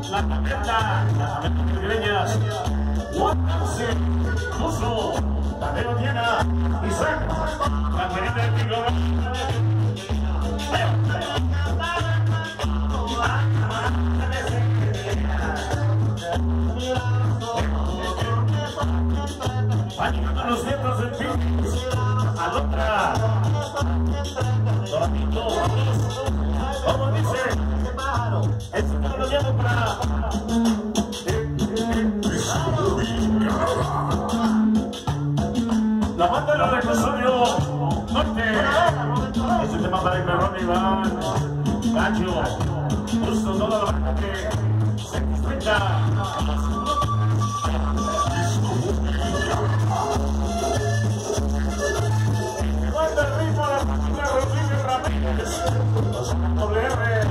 La camioneta madrileñas, Guadalupe, Muso, Tadeo Diana, Isaac, la cuarenta de Pico. Va llegando los vientos del fin, a la otra, Doratito, como dice, este no lo llevo para... La banda del reclusorio norte. Este tema para el perrón Iván, Gacho, justo toda la banda que se enfrenta. Banda el ritmo a la máquina Rodríguez Ramírez. WR.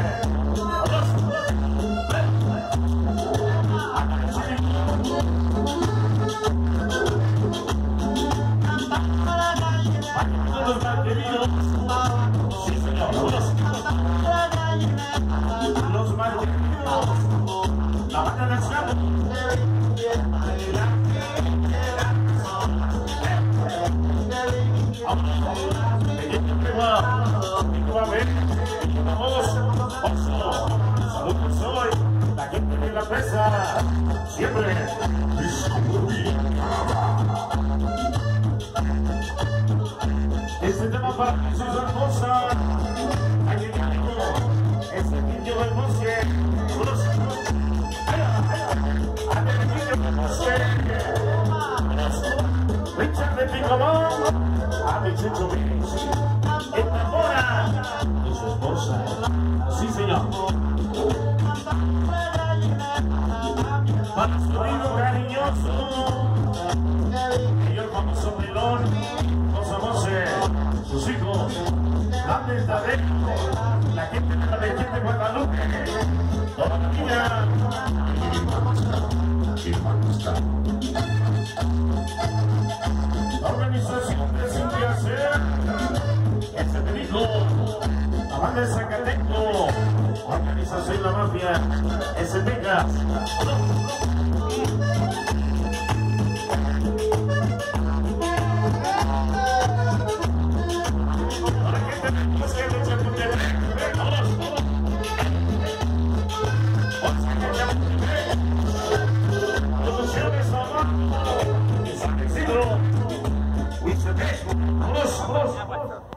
Los mantenidos, sí señor, los mantenidos, la banda del Santo. Saludos hoy, la gente de la pesa, siempre. Este tema para Jesús Hermosa, aquí este niño del bosque, Richard de Picamón, a mi Checho Vélez, enamora de su esposa, sí señor. Para su hijo cariñoso, y el famoso melón, sus hijos, la verdadera, la gente de la región de Guadalupe, toda la vida. La organización de Cintia Hacer, ese te dijo, la banda de Zacateco, organización La Mafia, ese Vegas. Vamos, vamos.